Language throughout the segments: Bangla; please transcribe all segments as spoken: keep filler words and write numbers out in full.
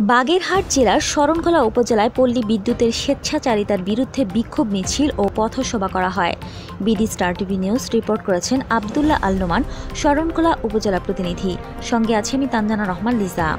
বাগেরহাট জেলার শরণখোলা উপজেলায় পল্লী বিদ্যুতের স্বেচ্ছাচারিতার বিরুদ্ধে বিক্ষোভ মিছিল ও পথসভা করা হয়। BD Star TV news report করেছেন আবদুল্লাহ আল নোমান, শরণখোলা উপজেলা প্রতিনিধি। সঙ্গে আছে আমি তানজানা রহমান লিজা।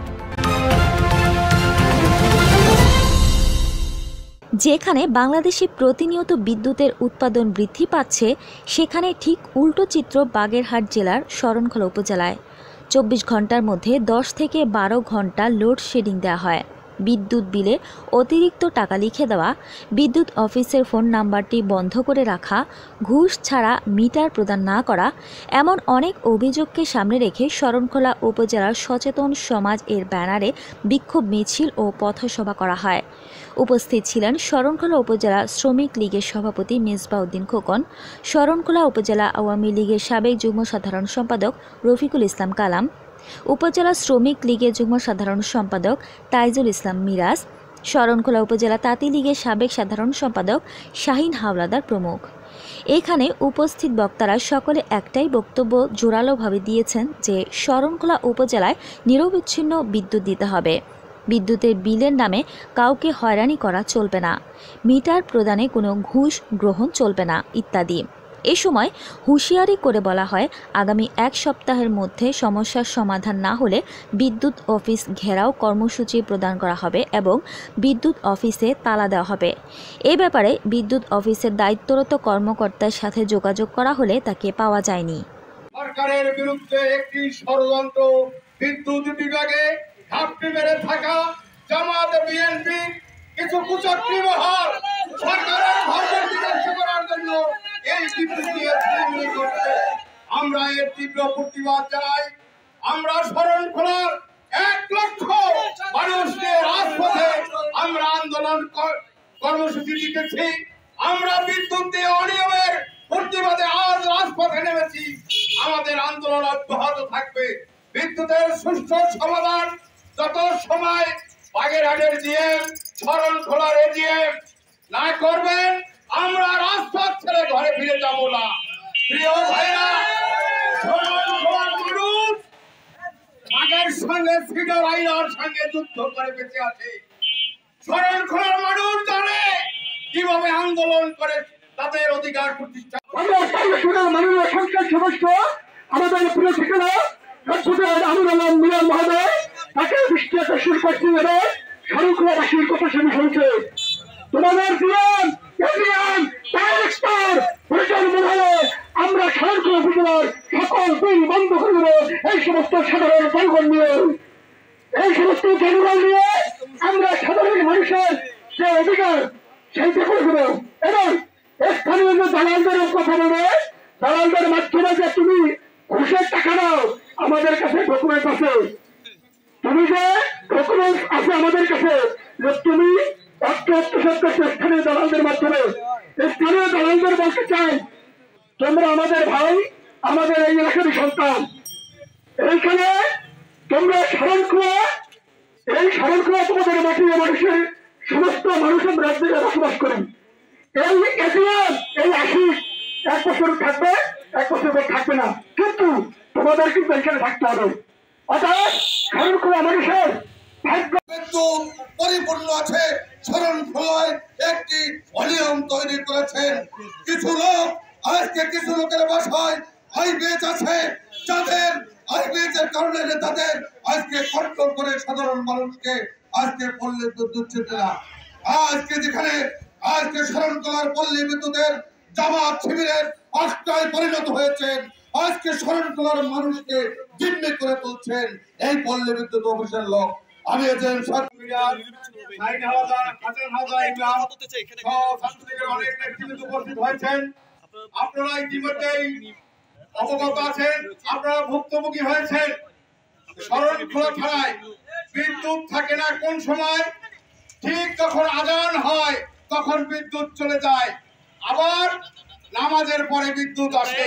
যেখানে বাংলাদেশে প্রতিনিয়ত বিদ্যুতের উৎপাদন বৃদ্ধি পাচ্ছে, সেখানে ঠিক উল্টো চিত্র বাগেরহাট জেলার শরণখোলা উপজেলায়। চব্বিশ ঘন্টার মধ্যে দশ থেকে বারো ঘন্টা লোডশেডিং দেওয়া হয়। বিদ্যুৎ বিলে অতিরিক্ত টাকা লিখে দেওয়া, বিদ্যুৎ অফিসের ফোন নাম্বারটি বন্ধ করে রাখা, ঘুষ ছাড়া মিটার প্রদান না করা, এমন অনেক অভিযোগকে সামনে রেখে শরণখোলা উপজেলার সচেতন সমাজ এর ব্যানারে বিক্ষোভ মিছিল ও পথসভা করা হয়। উপস্থিত ছিলেন শরণখোলা উপজেলা শ্রমিক লীগের সভাপতি মেজবাহ উদ্দিন খোকন, শরণখোলা উপজেলা আওয়ামী লীগের সাবেক যুগ্ম সাধারণ সম্পাদক রফিকুল ইসলাম কালাম, উপজেলা শ্রমিক লীগের যুগ্ম সাধারণ সম্পাদক তাইজুল ইসলাম মিরাজ, শরণখোলা উপজেলা তাঁতি লীগের সাবেক সাধারণ সম্পাদক শাহিন হাওলাদার প্রমুখ। এখানে উপস্থিত বক্তারা সকলে একটাই বক্তব্য জোরালোভাবে দিয়েছেন যে শরণখোলা উপজেলায় নিরবচ্ছিন্ন বিদ্যুৎ দিতে হবে, বিদ্যুতের বিলের নামে কাউকে হয়রানি করা চলবে না, মিটার প্রদানে কোনো ঘুষ গ্রহণ চলবে না ইত্যাদি। এ সময় হুঁশিয়ারি করে বলা হয়, আগামী এক সপ্তাহের মধ্যে সমস্যার সমাধান না হলে বিদ্যুৎ অফিস ঘেরাও কর্মসূচি প্রদান করা হবে এবং বিদ্যুৎ অফিসে তালা দেওয়া হবে। এ ব্যাপারে বিদ্যুৎ অফিসের দায়িত্বরত কর্মকর্তার সাথে যোগাযোগ করা হলে তাকে পাওয়া যায়নি। সরকারের বিরুদ্ধে একটি ষড়যন্ত্র বিদ্যুৎ বিভাগে ঘাপটি মেরে থাকা জামাত বিএনপি কিছু কুচক্রী মহল সরকারের ভাষণ বিধ্বস্ত করার জন্য এই বিবৃতি করছে। আমরা এর তীব্র প্রতিবাদ জানাই। আমরা শরণখোলার এক লক্ষ মানুষকে রাজপথে আমরা আন্দোলন কর্মসূচি দিতেছি। আমরা বিদ্যুৎ দিয়ে অনিয়মের প্রতিবাদে আজ রাজপথে নেমেছি। আমাদের আন্দোলন অব্যাহত থাকবে। বিদ্যুতের সুষ্ঠু সমাধান যত সময় বাগেরহাটের জিএম, শরণখোলার এজিএম না করবেন, আমরা রাজপথ ছেড়ে ঘরে ফিরে যাবো না। প্রিয় ভাইরা, শরণখোলার মানুষ আগের সঙ্গে ফিডার আইনার সঙ্গে যুদ্ধ করে বেঁচে আছে। শরণখোলার মানুষ জানে কিভাবে আন্দোলন করে তাদের অধিকার প্রতিষ্ঠা। আমরা শরণখোলার মাননীয় সংসদ সদস্য আমাদের প্রিয় ঠিকানা আমির আলম মিরাজ মহোদয়, তাকে দৃষ্টি আকর্ষণ করতে হবে। শরণখোলাবাসীর কথা শুনে শুনছে তোমাদের জীবন আমরা শরণখোলা উপজেলার সকল বিল বন্ধ করে দেবো। এই সমস্ত সাধারণ জনগণ নিয়ে এই সমস্ত জনগণ নিয়ে আমরা সাধারণ মানুষের যে অধিকার সেইটা করে দেবো এবং স্থানীয় দালালদের কথা বলে দালালদের মাধ্যমে যে তুমি ঘুষের টাকা দাও, আমাদের কাছে ডকুমেন্ট আছে, তুমি যে ডকুমেন্ট আছে আমাদের কাছে যে তুমি স্থানীয় দালালদের মাধ্যমে স্থানীয় দালালদের বলতে চাই, তোমরা আমাদের ভাই, আমাদের এই এলাকারই সন্তান। এইখানে তোমরা শরণখোলা এই শরণখোলা তোমাদের মাটির মানুষের সমস্ত মানুষের রাজ্যে বসবাস করেন। এই এজিএম এই আশিস এক বছর থাকবে, এক বছর পর থাকবে না, কিন্তু তোমাদের কিন্তু এখানে থাকতে হবে। অর্থাৎ শরণখোলা মানুষের ভাগ্য পরিপূর্ণ আছে। শরণখোলায় একটি অনিয়ম তৈরি করেছেন কিছু লোক। আজকে কিছু লোকের বাসায় আইবিএস আছে, যাদের আইবিএস এর কারণে তাদের আজকে কন্ট্রোল করে সাধারণ মানুষকে আজকে পল্লী বিদ্যুৎ দিচ্ছে না। আজকে যেখানে আজকে শরণখোলার পল্লী বিদ্যুতের জামাত শিবিরের আস্থায় পরিণত হয়েছেন, আজকে শরণখোলার মানুষকে জিম্মি করে তুলছেন এই পল্লী বিদ্যুৎ অফিসের লোক। আমি এজেন হয়েছেন, আপনারা ইতিমধ্যেই অবগত আছেন, আপনারা ভুক্তভোগী হয়েছেন। শরণখোলা থানায় বিদ্যুৎ থাকে না কোন সময়, ঠিক যখন আজান হয় তখন বিদ্যুৎ চলে যায়, আবার নামাজের পরে বিদ্যুৎ আসে।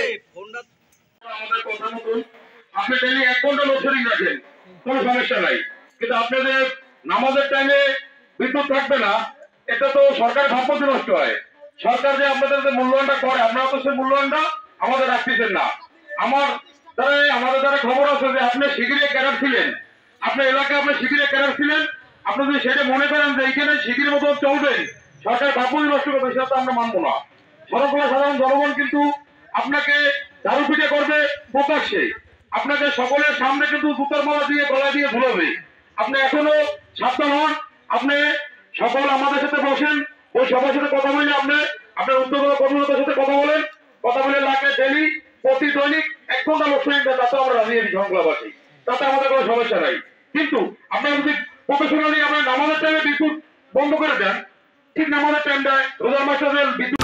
আপনি ডেলি এক ঘন্টা লোডশেডিং রাখেন, কোনো সমস্যা নাই, কিন্তু আপনাদের নামাজের টাইমে বিদ্যুৎ থাকবে না, এটা তো সরকার ভাবমূর্তি নষ্ট হয়। সরকার যে আপনাদের যে মূল্যায়নটা করে, আপনারা তো সেই মূল্যায়নটা আমাদের রাখতেছেন না। আমার দ্বারা আমাদের দ্বারা খবর আছে যে আপনি শিগগিরই ক্যাডার ছিলেন, আপনার এলাকায় আপনি শিগগিরই ক্যাডার ছিলেন, আপনি যদি সেটা মনে করেন যে এইখানে সিটির মতো চলবে, সরকার ভাবই নষ্ট করবে, সেটা তো আমরা মানবো না। শরণখোলা সাধারণ জনগণ কিন্তু আপনাকে দারু পিঠে করবে প্রকাশ্যে, আপনাকে সকলের সামনে কিন্তু জুতার মালা দিয়ে গলায় দিয়ে ধুলাবে। আপনি এখনো সাবধান হন, আপনি সকল আমাদের সাথে বসেন, ওই সবার সাথে কথা বলে আপনি আপনার উদ্যোগ কর্মকর্তার সাথে কথা বলেন, কথা বলে লাগে ডেলি প্রতি দৈনিক এক ঘন্টা লোক সঙ্গে, তাতে আমরা রাজি আছি শরণখোলাবাসী, তাতে আমাদের কোনো সমস্যা নাই। কিন্তু আপনারা যদি প্রফেশনালি আপনার নামাজের টাইমে বিদ্যুৎ বন্ধ করে দেন, ঠিক নামাজের টাইমটায় রোজার মাসে বিদ্যুৎ